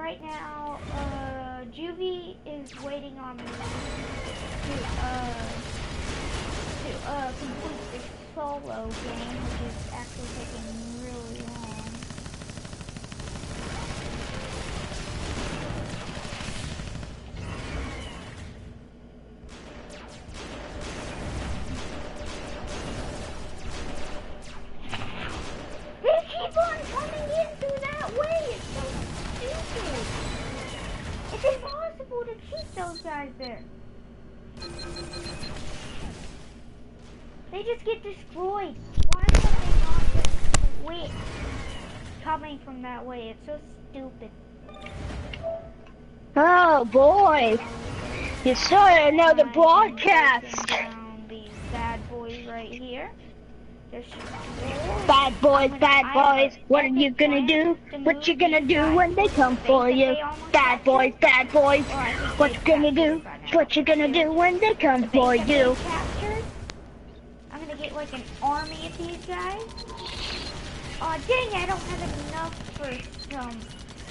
right now, Juvie is waiting on me to complete the solo game, which is actually taking really long. They keep on coming in through that way. It's so stupid. It's impossible to keep those guys there. They just get destroyed. Why would they not just quit coming from that way? It's so stupid. Oh boy, you saw another broadcast. Down these bad boys right here. Bad boys, what are you gonna do? What you gonna do when they come for you? Bad boys, what you gonna do? What you gonna do when they come for you? I'm gonna get like an army of these guys. Aw, dang, I don't have enough for some.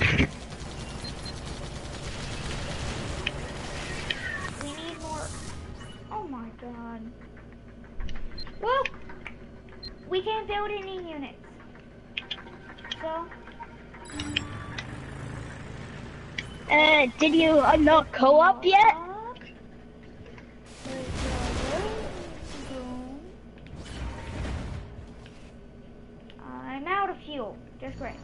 We need more. Oh my god. Well, we can't build any units. So. Did you unlock co-op yet? I'm out of fuel. Just great.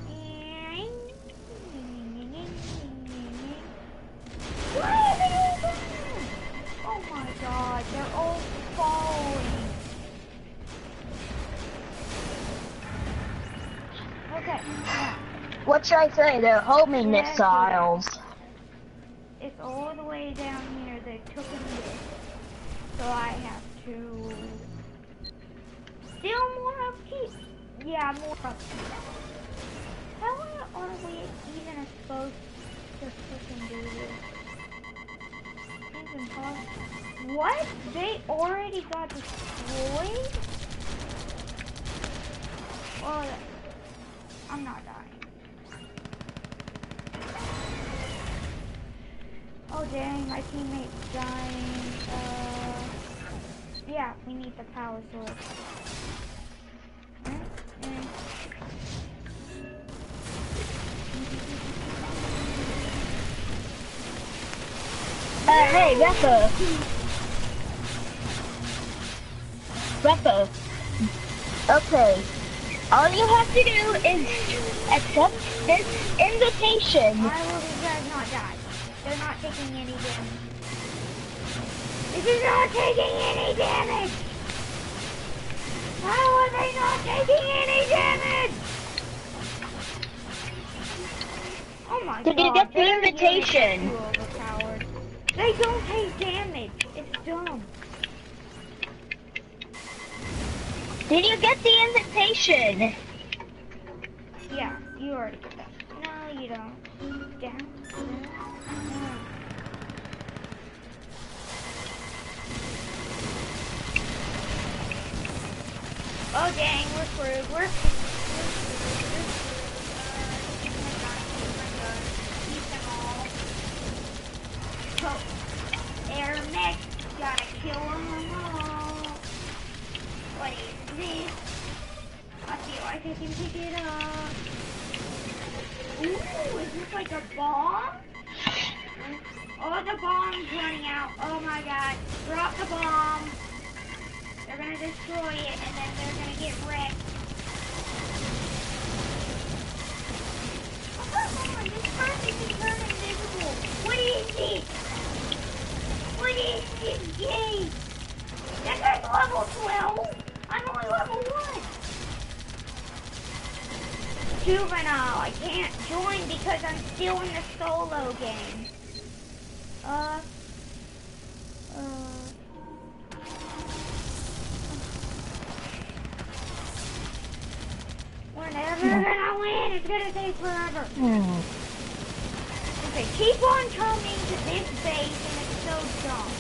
Oh my god, they're all falling. Okay. What should I say? They're homing missiles. It's all the way down here. They took it. So I have to still more upkeep. Yeah, more upkeep. How are we even supposed to freaking do this? It's impossible. What? They already got destroyed? Well, I'm not dying. Oh dang, my teammate's dying. Yeah, we need the power source. Hey, Rapper. Okay. All you have to do is accept this invitation. Why will these guys not die? They're not taking any damage. This is not taking any damage! How are they not taking any damage? Oh my god. Did you get the invitation? They don't take damage. It's dumb. Did you get the invitation? Yeah, you already got that. No, you don't. Down. Oh dang, we're screwed. We're screwed. Oh, air mech, gotta kill them all. What is this? I feel like I can pick it up. Ooh, is this like a bomb? Oh, the bomb's running out. Oh my god. Drop the bomb. They're gonna destroy it and then they're gonna get wrecked. Oh, come on, this person can turn invisible. What is this? What is this game? That guy's level 12. I'm only level 1. Juvenile, I can't join because I'm still in the solo game. We're never gonna win. It's gonna take forever. Okay, keep on coming to this base, and it's so dumb.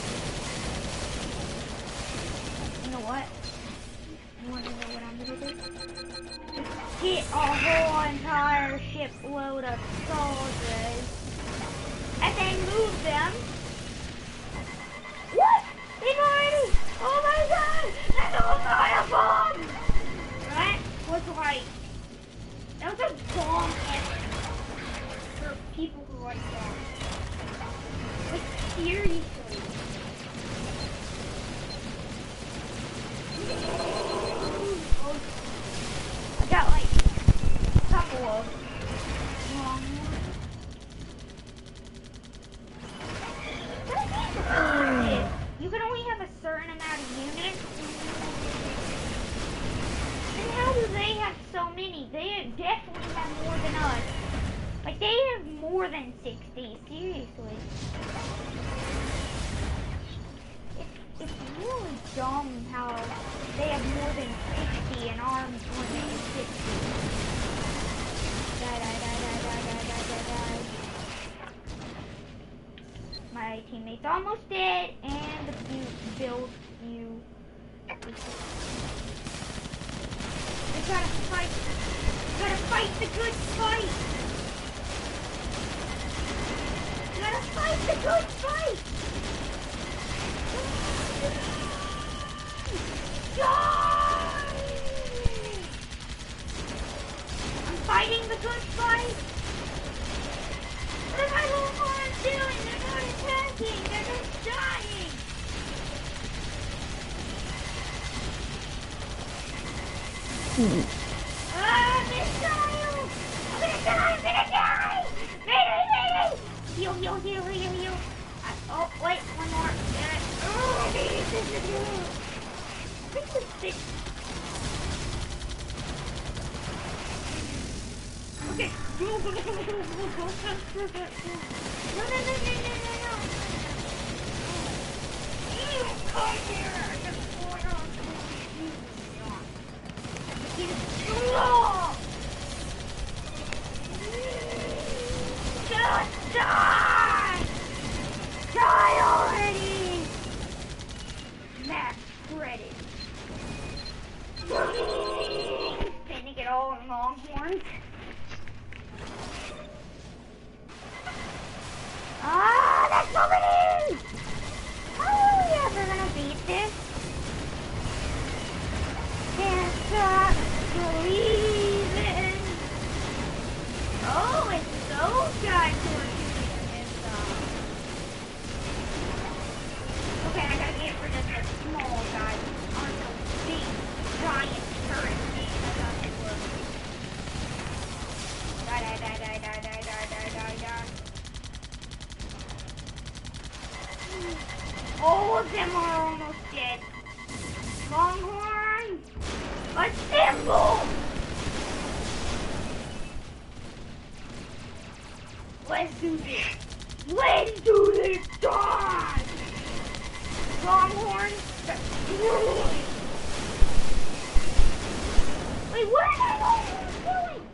You know what? You want to know what I'm gonna do? get a whole entire shipload of soldiers and then move them. What? They've already, oh my god, that's all my bomb! That was like, that was a bomb for people who like that. Like, seriously. I got like a couple of long ones. You can only have a certain amount of units. And how do they have so many? They definitely have more than us. Like, they have more than 60, seriously. It's really dumb how they have more than 60 and arms more than 60. My teammate's almost dead, and the build you. We gotta fight. We gotta fight the good fight. We gotta fight the good fight. Die! I'm fighting the good fight. What are my little horns doing? They're not attacking. They're just dying. Missile! I'm gonna die! I'm gonna die! Mayday! Heal, heal, heal, heal, heal. Oh, wait, one more. Oh, this is sick. Okay. No, no, no, no, no, no, no. You come here. Just going on. Just die! Die already! Max credit. Spending it all on Longhorns. Ah, that's so many! How are we ever gonna beat this? Can't stop believing. Oh, it's those guys who are shooting this Okay, I gotta get rid of the small guys on those big giant turrets. I thought they were. Die. All of them are almost dead. Longhorn! Assemble! Let's do this. Let's do this, die! Longhorn, destroy! Wait, what are my Longhorns doing?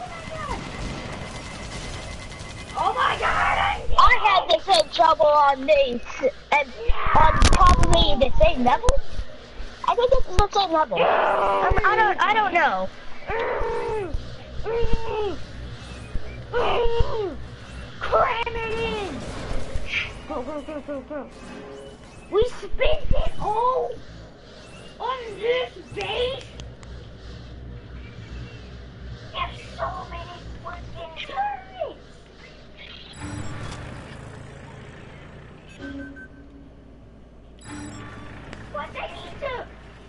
Oh my god! I had the same trouble on these, and on probably the same level. I think it's the same level. I don't know. Cram it in! Go. We spent it all on this base? There's so many freaking turrets! What they need to...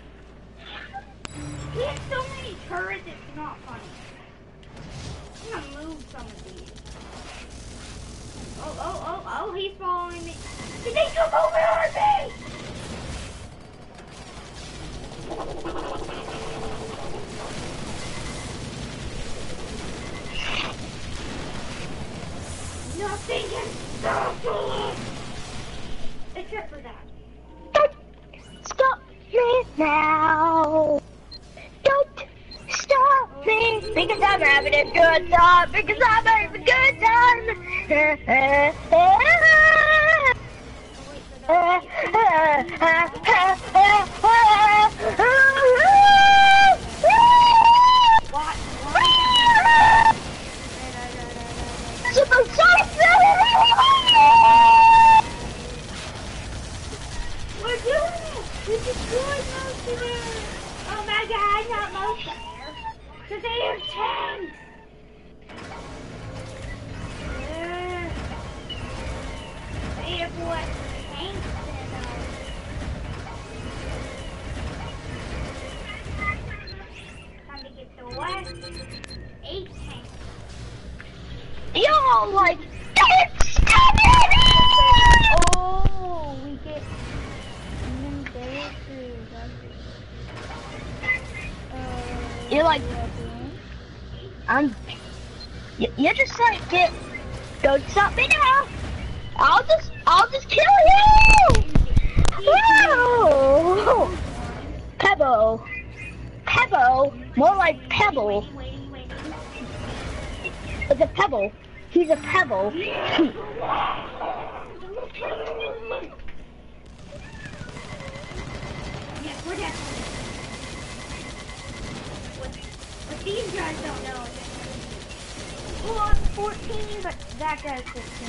We have so many turrets, it's not funny. I'm gonna move some of these. Oh, he's following me. Did they jump over our base? Nothing can stop us! Except for that. Don't stop me now. Don't stop me because I'm having a good time. Because I'm having a good time. What? Cause they have tanks! They have what? Tanks in them. Time to get the what? 8 tanks. Yo, like, Oh, we get you're like, you're just like, don't stop me now. I'll just kill you. Whoa! Pebble, more like Pebble. It's a pebble. He's a pebble. Yes, we're definitely. What these guys don't know is well, I'm 14, but that guy's 15.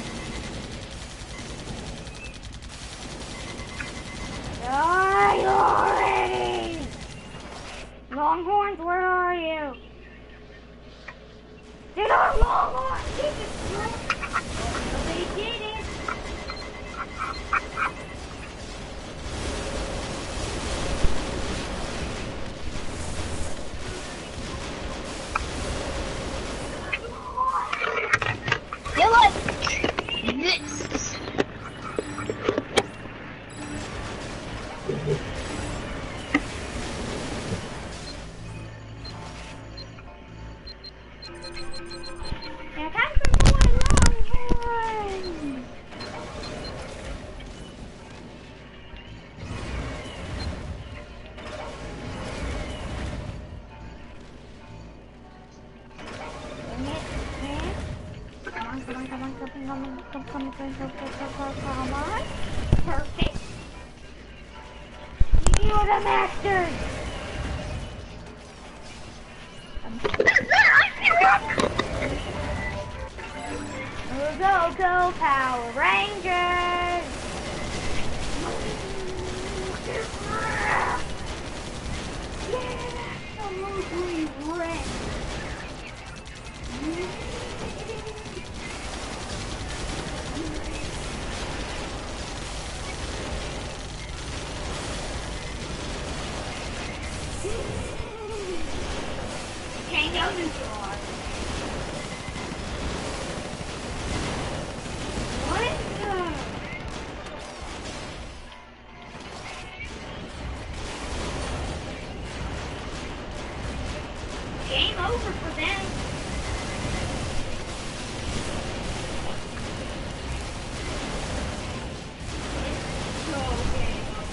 Die already! Longhorns, where are you? They are Longhorns! They did it! You're like this. Now time for more Longhorns! Come on. Perfect. You're the master. Go, Power Rangers! Yeah, absolutely red. Tango Neutral. What the? Game over for them. It's so game over.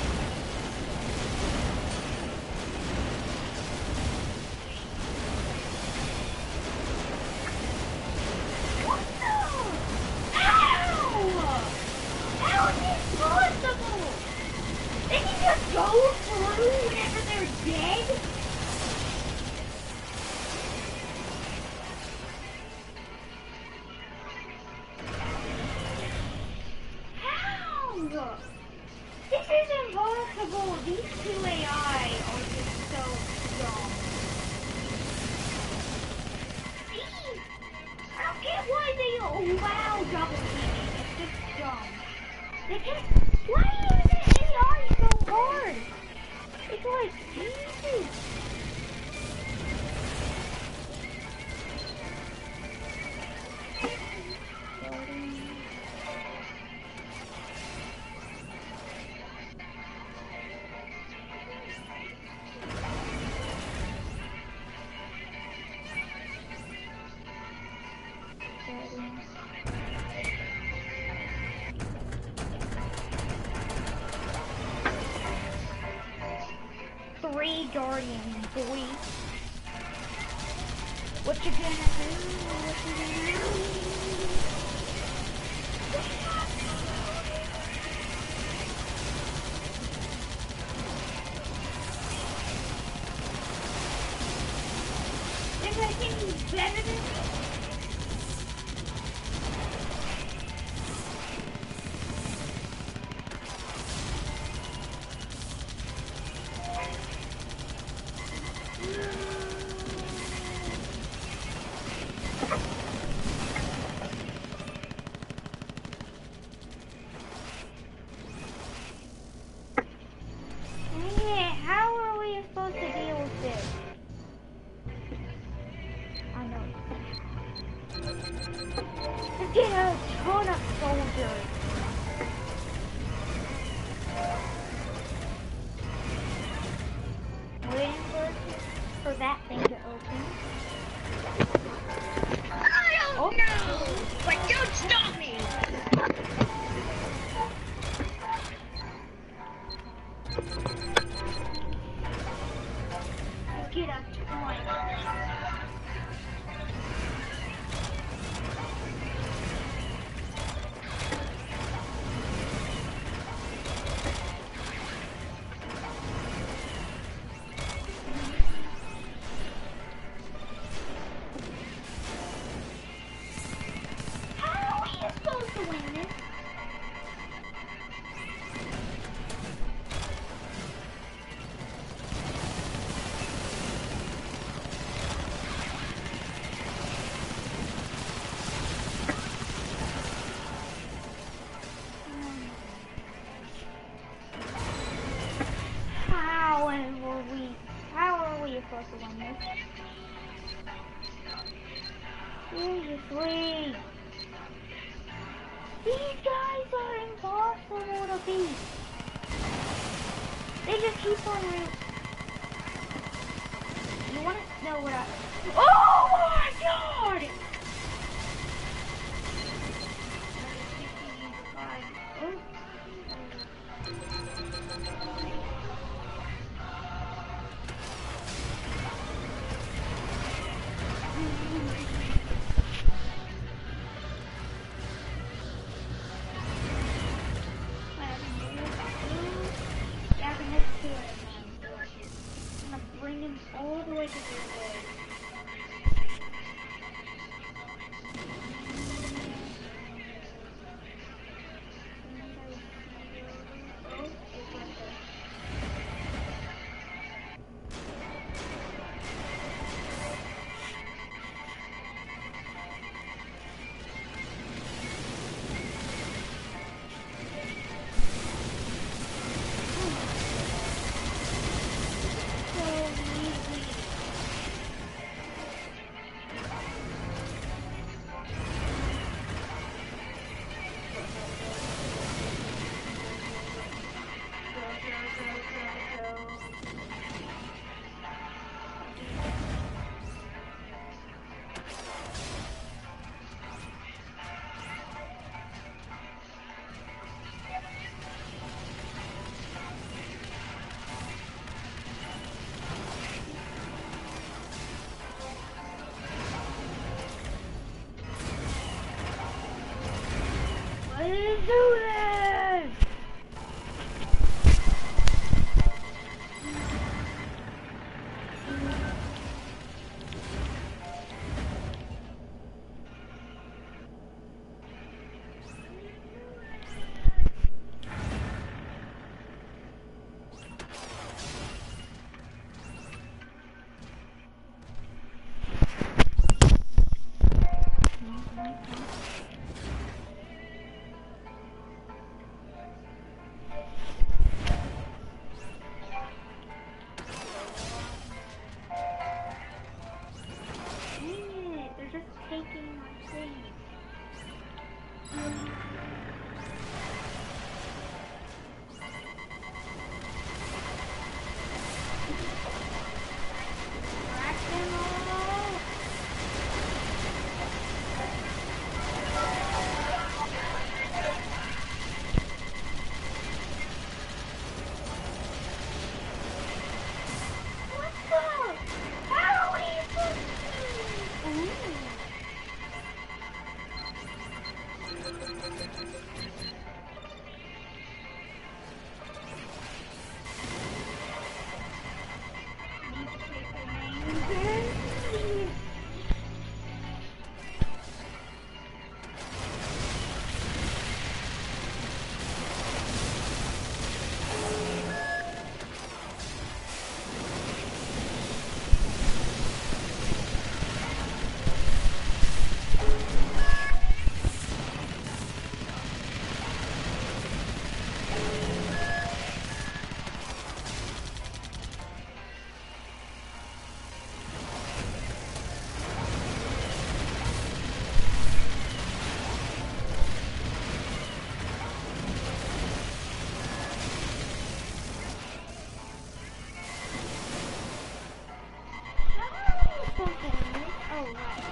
What the? Ow! How is this possible? They can just go through whenever they're dead? How? This is impossible. These two AI are just so dumb. See? I don't get why they allow double teaming. It's just dumb. They can't. Why is the AI so hard? It's like easy. Three Guardians, boy. What you gonna do? What you gonna do? Think I can do better than this? Let's get a ton of soldiers. Waiting for that thing to open. I don't know, but don't stop me. Get a ton. How are you supposed to win this? How are we supposed to win this? Seriously. These guys are impossible to beat. They just keep on You want to know what I... Oh my god! Bring him all the way to the way. Oh, right.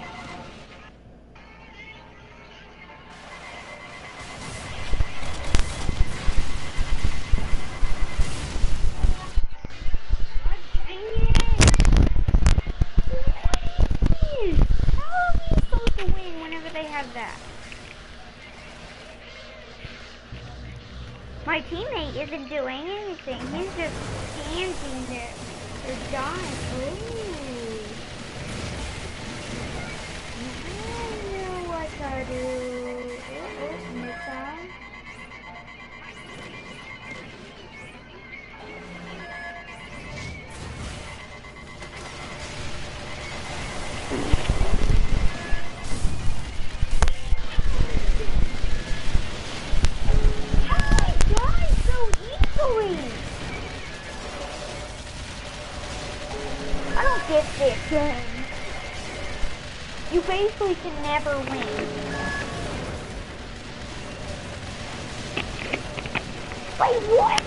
How are we supposed to win whenever they have that? My teammate isn't doing anything. He's just standing there. Or dying. Ooh. I know what to do. Oh, missile. I don't get this game. You basically can never win. Wait, what?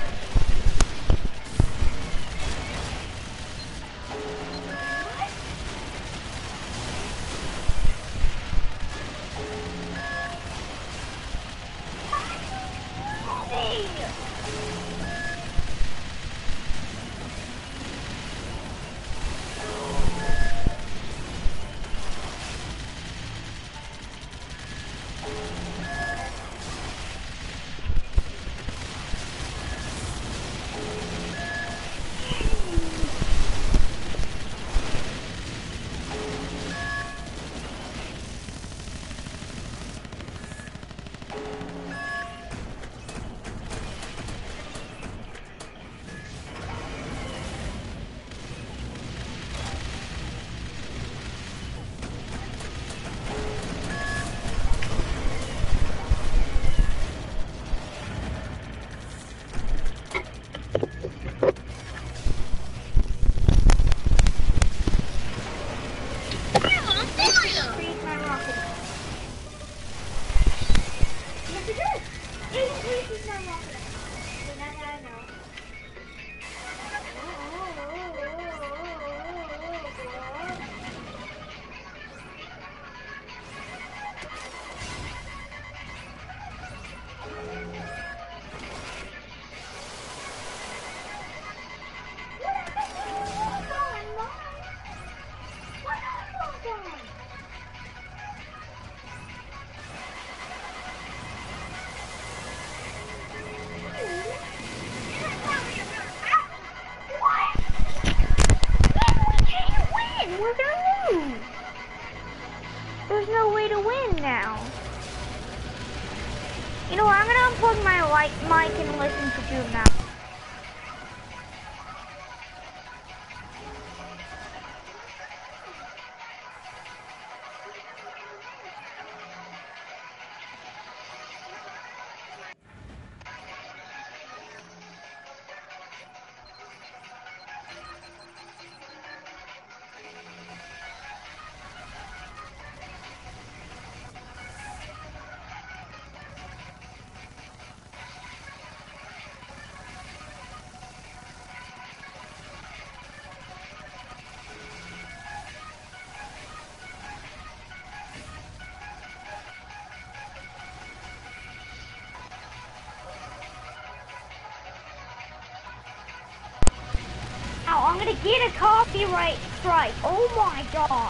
We're gonna lose. There's no way to win now. You know what? I'm gonna unplug my mic and listen to Doom now. Ow, I'm gonna get a copyright strike. Oh my god.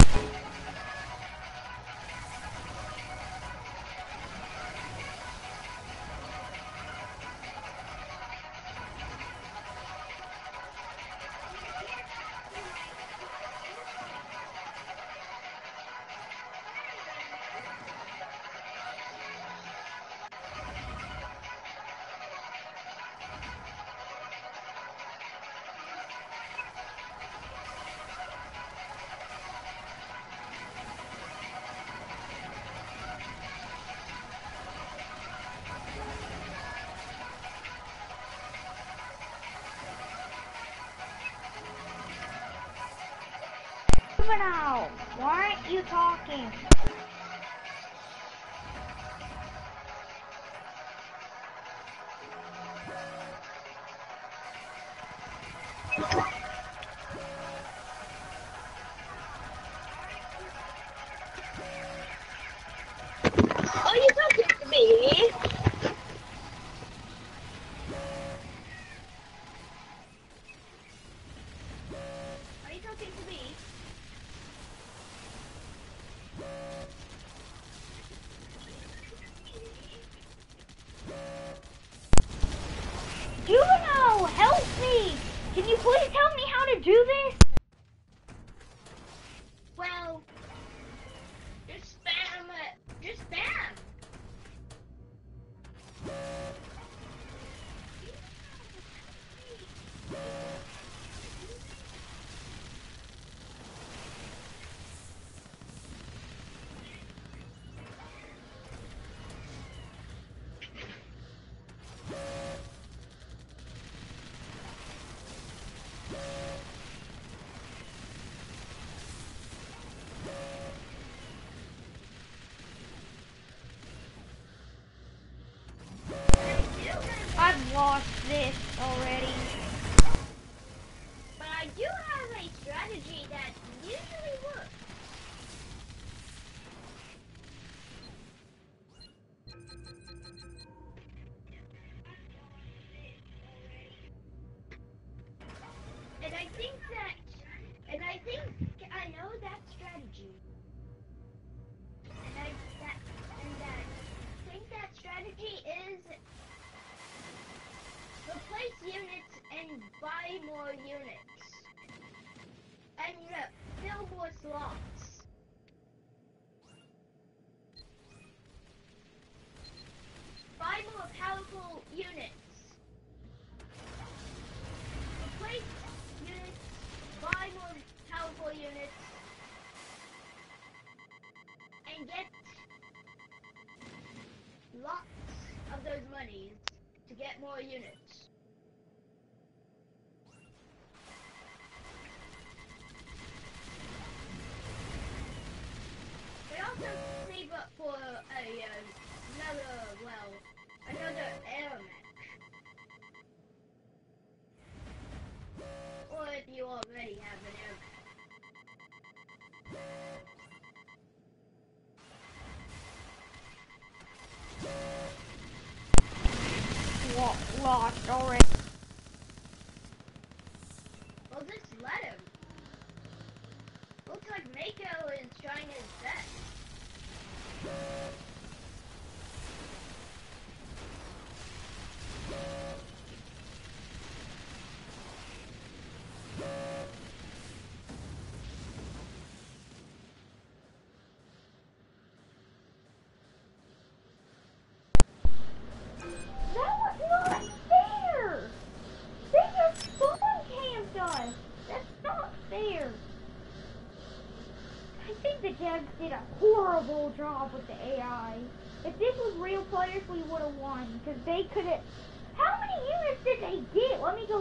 Now, why aren't you talking? I think I know that strategy. And I think that strategy is replace units and buy more units. And fill more slots. Buy more powerful units. Replace units, buy more powerful units, and get lots of those monies to get more units. They also save up for another air mech. Or if you already have an air mech. Lost already. Well, just let him. Looks like Mako is trying his best. That was not fair! They just spawn camped us! That's not fair! I think the devs did a horrible job with the AI. If this was real players, we would have won, because they could have... How many units did they get? Let me go...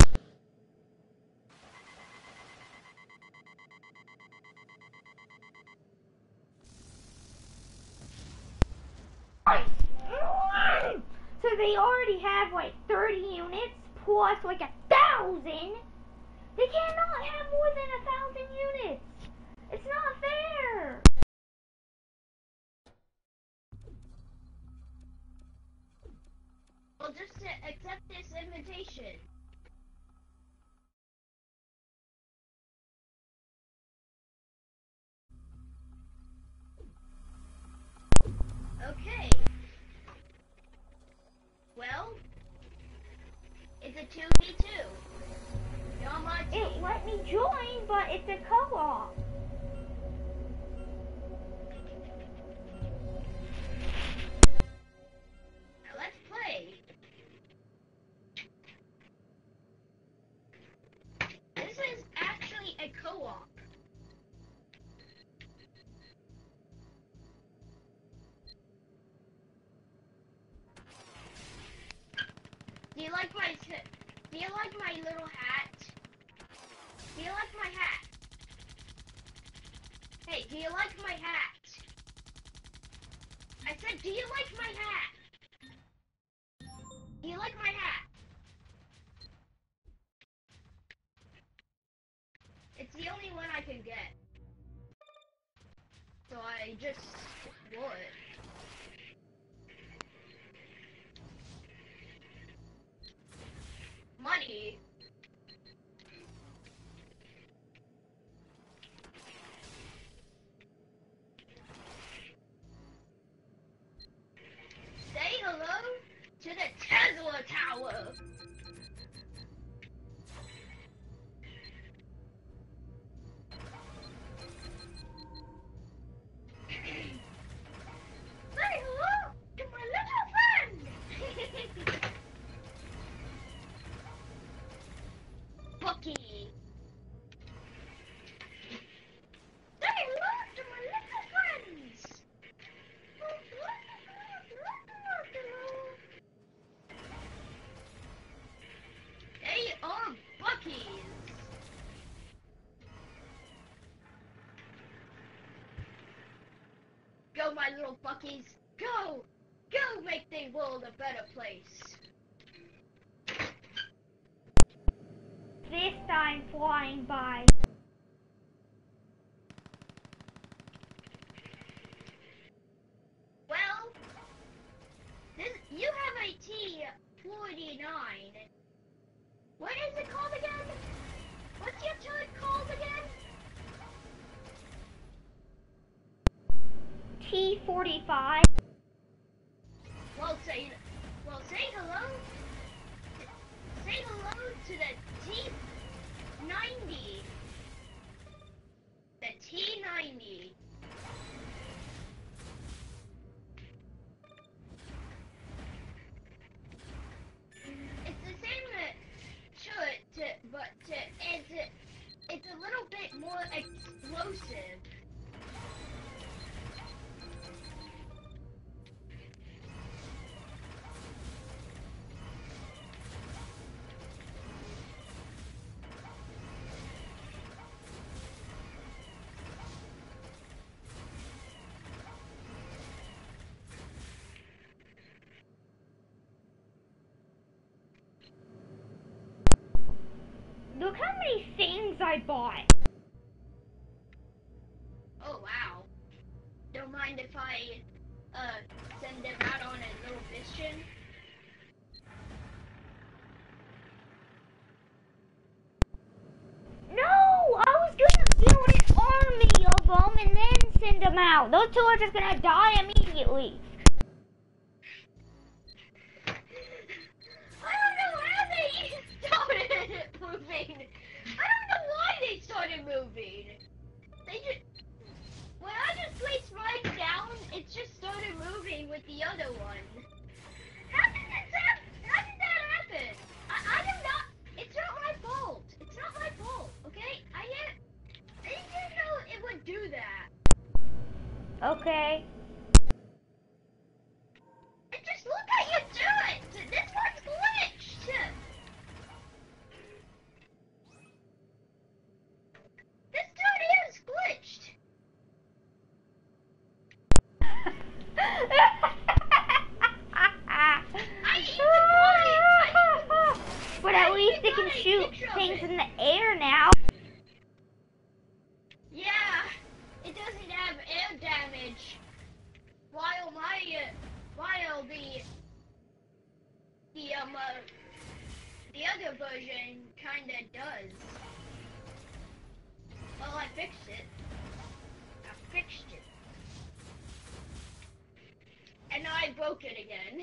So they already have like 30 units plus like 1,000. They cannot have more than 1,000 units. It's not fair. Well, just accept this invitation. Okay. Well, it's a 2v2. You're on my team. It let me join, but it's a co-op. Now let's play. This is actually a co-op. Do you like my little hat? Do you like my hat? Hey, do you like my hat? I said, do you like my hat? Do you like my hat? It's the only one I can get. So I just wore it. Money. Say hello to the Tesla Tower. Say hello to my little friend. Bucky. Say hello to my little friends. They are Buckies. Go, my little Buckies. Go! Go make the world a better place. This time flying by. Well, you have a T-49. What is it called again? What's your turret called again? T-45. Well, say hello. Say hello to the T-90. The T-90. It's the same turret, but it's a little bit more explosive. Look how many things I bought. Oh wow. Don't mind if I send them out on a little mission. No, I was gonna build an army of them and then send them out. Those two are just gonna die immediately. I don't know how they started moving. I don't know why they started moving. They just when I just placed mine down, it just started moving with the other one. How did that happen? I am not. It's not my fault. It's not my fault. Okay? I didn't know it would do that. Okay. And just look at you do it. This one's glitched. This dude here is glitched. But at least it can shoot things in the air now. Yeah, it doesn't have air damage. While the other version kinda does. Well, I fixed it. And now I broke it again.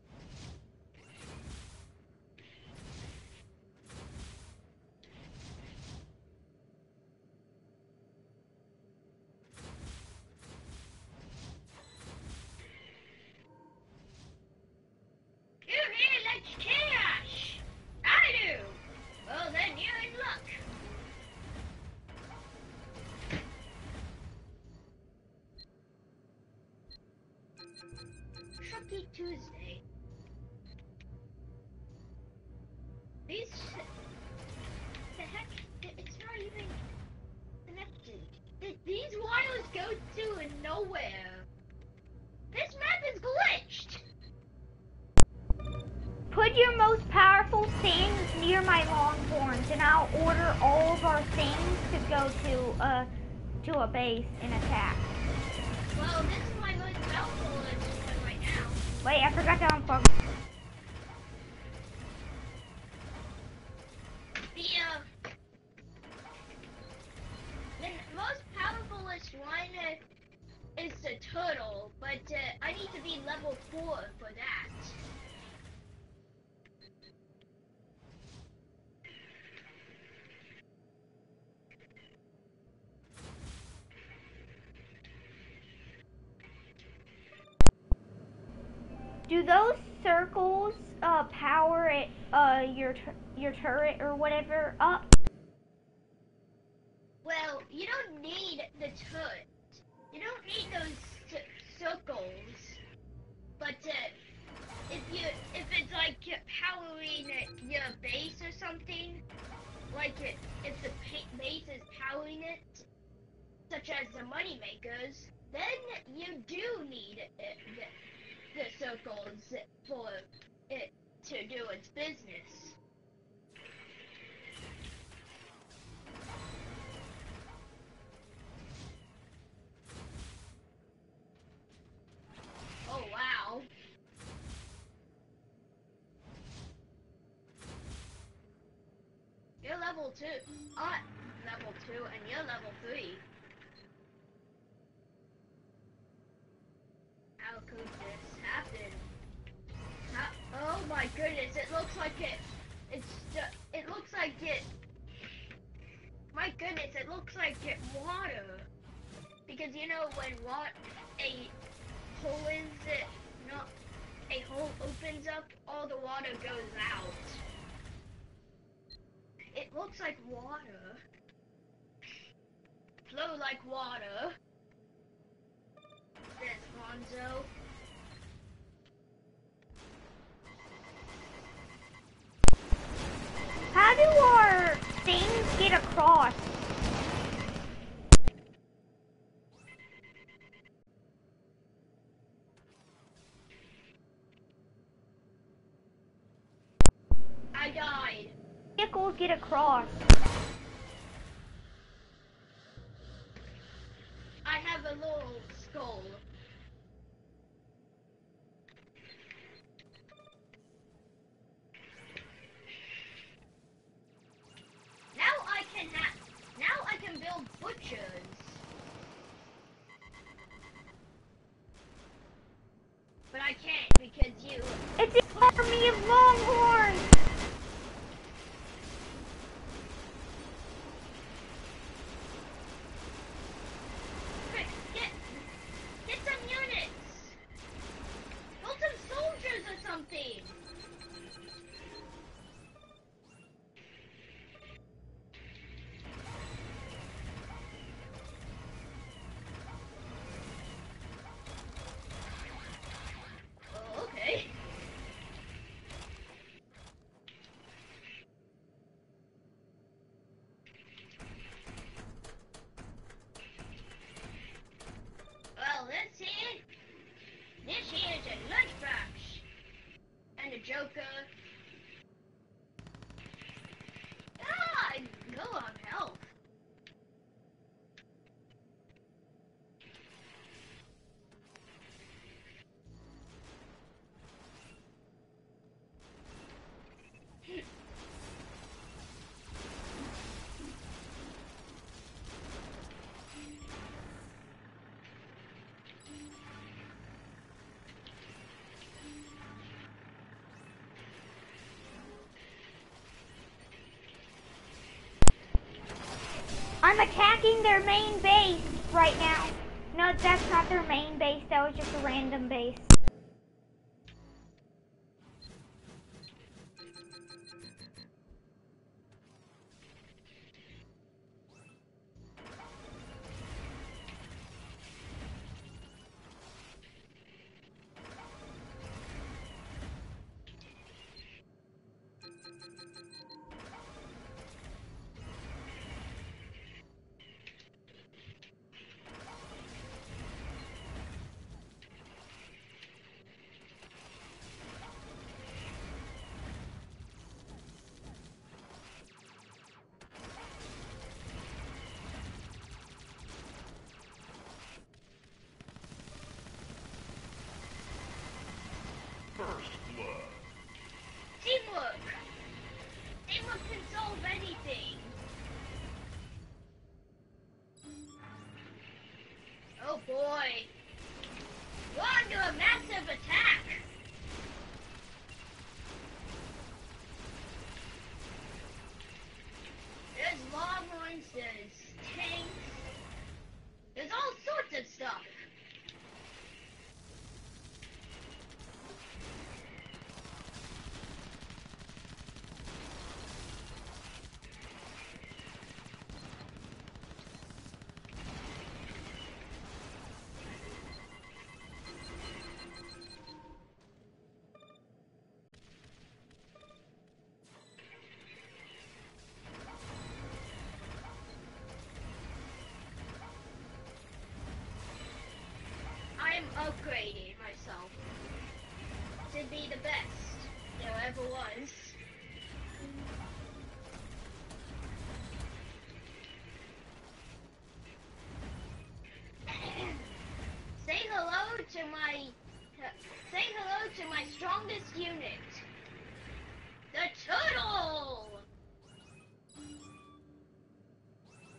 You really like cash. I do. Well, then you're in luck. Trucky Tuesday. These... The heck? It's not even connected. These wires go to nowhere. This map is glitched. Put your most powerful things near my longhorns, and I'll order all of our things to go to a base and attack. Well, this is my most powerful one right now. Wait, I forgot to unplug. The most powerfulest one is the turtle, but I need to be level 4 for that. Do those circles power it your turret or whatever up? Well, you don't need the turret. You don't need those circles. But if it's like powering your base or something, like if the base is powering it, such as the money makers, then you do need the circles for it to do its business. Oh wow. You're level 2. level 2 and you're level 3. How could this happen? Oh my goodness, it looks like it looks like it, my goodness, it looks like it water. Because you know when a hole opens up, all the water goes out. It looks like water. Flow like water. There's Lonzo. How do our things get across? I died. Vehicles get across. I have a little skull. Now I can build butchers. But I can't because you. It's an army of longhorns! Quick, get some units. Build some soldiers or something. Oh, okay. Well, this here is a lunchbox. And a Joker. Ah, I go on health. I'm attacking their main base right now. No, that's not their main base. That was just a random base. Teamwork! Teamwork can solve anything! Oh boy! We're under a massive attack! There's longhorns, there's tanks, there's all sorts of stuff! I'm upgrading myself to be the best there ever was. Say hello to my strongest unit, the turtle.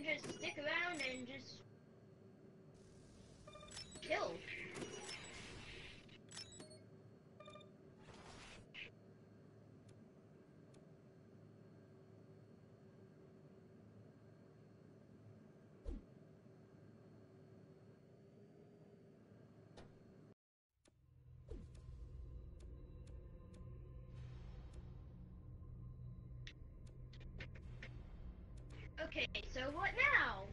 can just stick around and just kill. Okay, so what now?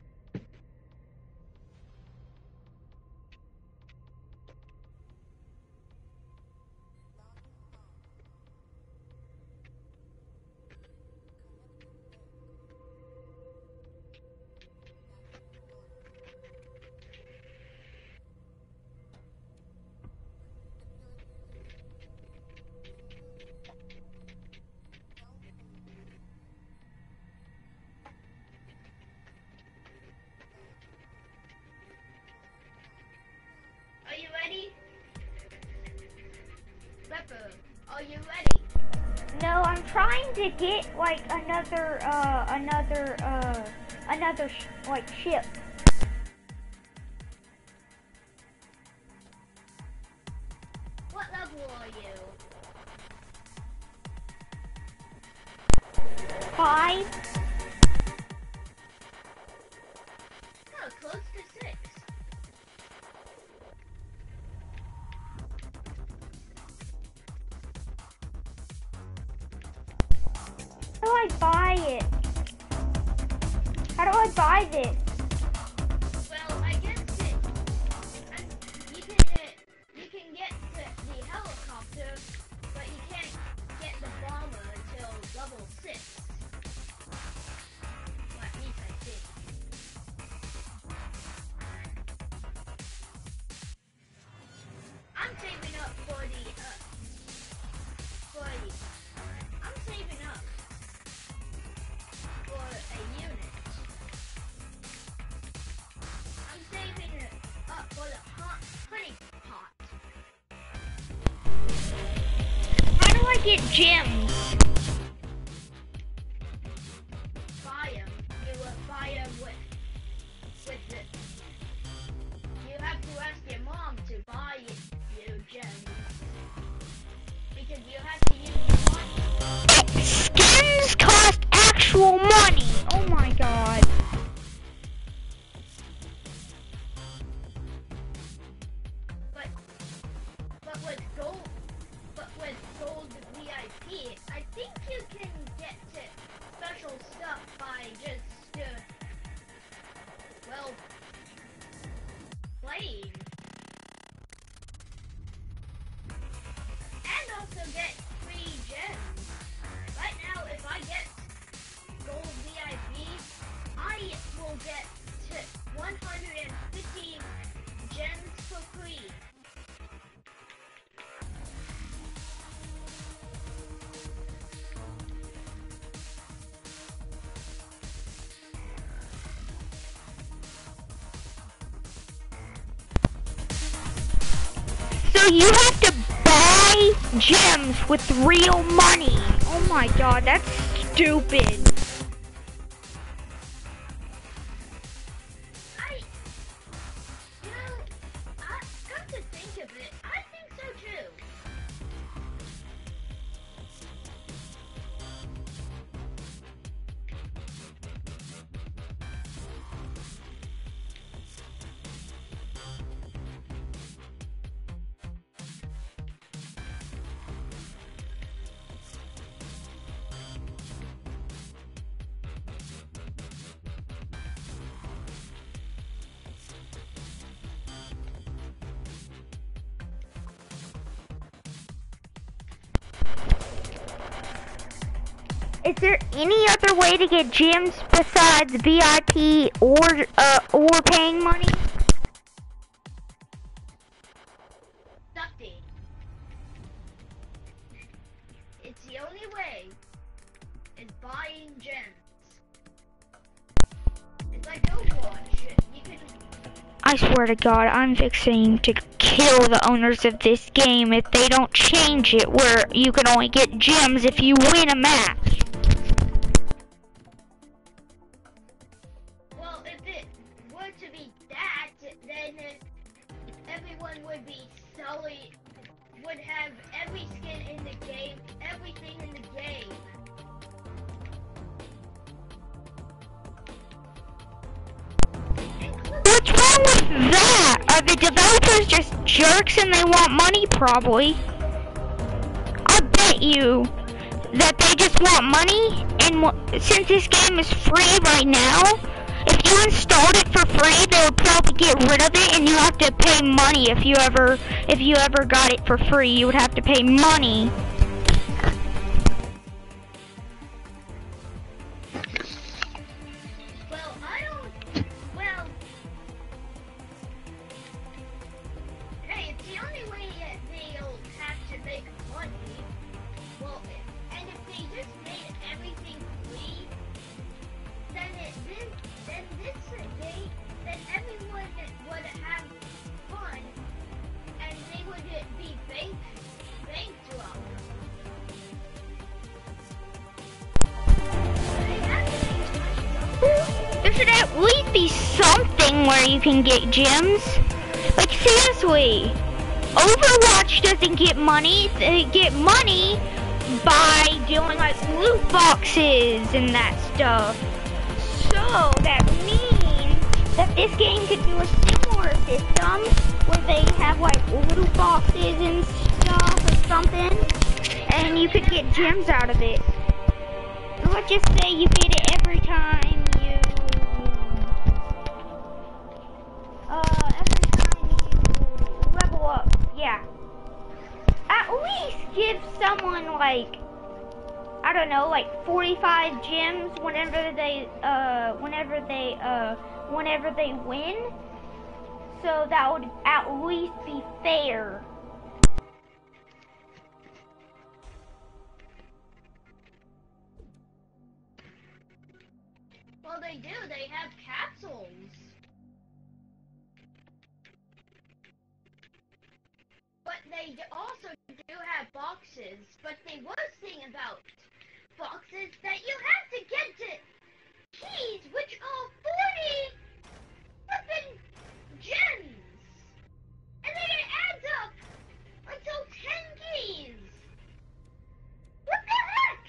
Are you ready? Pepper, are you ready? No, I'm trying to get like another like ship. What level are you? 5. Oh, close to 6. How do I buy it? How do I buy this? Well, I guess you can get the helicopter, but you can't get the bomber until level 6. Well, at least I think. I'm saving up I'm saving up for a unit. I'm saving it up for the honey pot. How do I get gems? Buy them. You will buy them with it. You have to ask your mom to buy you gems. Because you have to use money. Skins cost actual money. Oh my god. But with gold VIP, I think you can get to special stuff by just well, playing. And also get free gems. Right now, if I get gold VIP, I will get to 150 gems for free. So you have to buy gems with real money. Oh my god, that's stupid. Come to think of it, I think so too. Is there any other way to get gems besides VIP or paying money? Nothing. It's the only way. Is buying gems. It's like Overwatch. You can. I swear to God, I'm fixing to kill the owners of this game if they don't change it where you can only get gems if you win a match. it to be that, then everyone would be solely, would have every skin in the game, everything in the game. What's wrong with that? Are the developers just jerks and they want money? Probably. I bet you that they just want money, and since this game is free right now, if you installed it for free, they would probably get rid of it, and you have to pay money if you ever got it for free. You would have to pay money. There should at least be something where you can get gems. Like, seriously, Overwatch doesn't get money. They get money by doing like loot boxes and that stuff. So that means that this game could do a similar system where they have like loot boxes and stuff or something, and you could get gems out of it. Let's just say you get it every time you level up. Yeah. At least give someone like, I don't know, like 45 gems whenever they win. So that would at least be fair. Well, they do. They have capsules. But they also do have boxes. But the worst thing about boxes that you have to get to keys, which are 40 flippin' gems. And then it adds up until 10 keys. What the heck?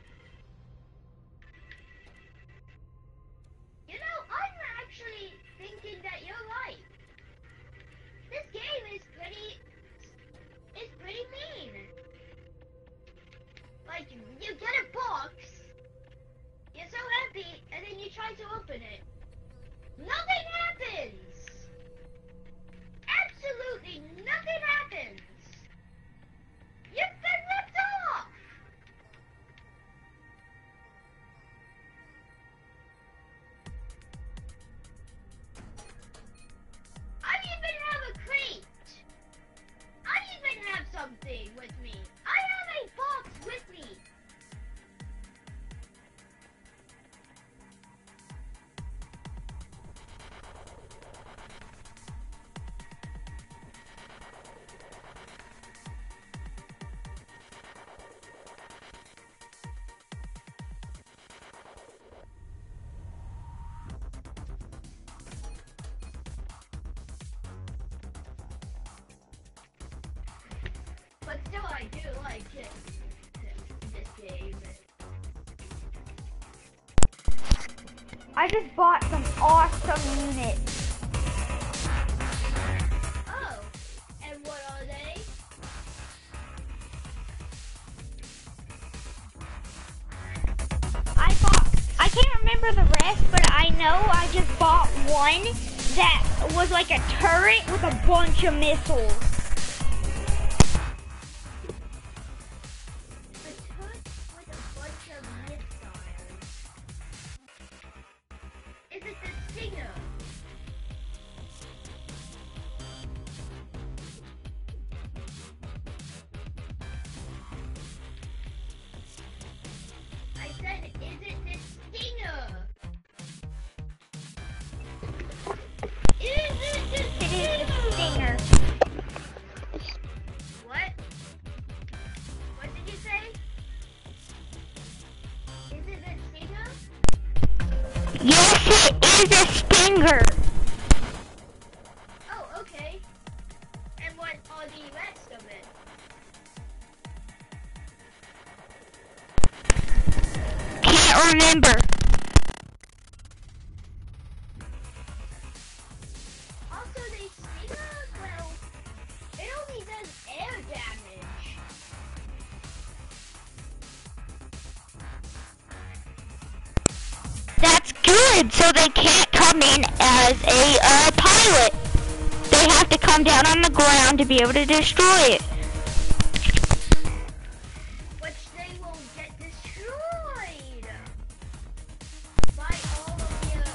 You know, I'm actually thinking that you're right. This game is pretty mean. Like, you get a box, you're so happy, and then you try to open it. Nothing happens! Absolutely nothing happens! You've been ripped off! I even have a crate! I even have something with me! I have a box with me! But still, I do like this game. I just bought some awesome units. Oh, and what are they? I can't remember the rest, but I know I just bought one that was like a turret with a bunch of missiles. It is the Stinger. can't remember. Also, they stinger, well, it only does air damage. That's good, so they can't come in as a pilot. They have to come down on the ground to be able to destroy it. Which they will get destroyed by all of your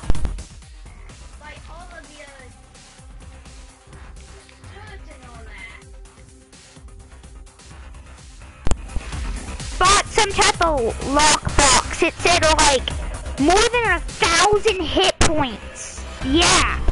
turrets and all that. Bought some type of lockbox. It said like more than 1,000 hit points. Yeah.